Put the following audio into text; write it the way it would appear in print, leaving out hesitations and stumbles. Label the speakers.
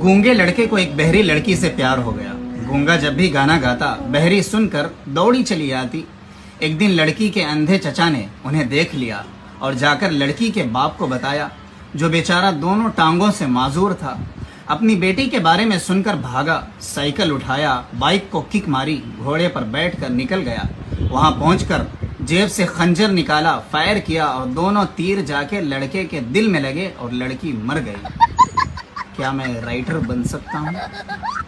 Speaker 1: गूंगे लड़के को एक बहरी लड़की से प्यार हो गया। गूंगा जब भी गाना गाता बहरी सुनकर दौड़ी चली आती। एक दिन लड़की के अंधे चचा ने उन्हें देख लिया और जाकर लड़की के बाप को बताया, जो बेचारा दोनों टांगों से माजूर था। अपनी बेटी के बारे में सुनकर भागा, साइकिल उठाया, बाइक को किक मारी, घोड़े पर बैठकर निकल गया। वहां पहुंचकर जेब से खंजर निकाला, फायर किया और दोनों तीर जाके लड़के के दिल में लगे और लड़की मर गई। क्या मैं राइटर बन सकता हूँ?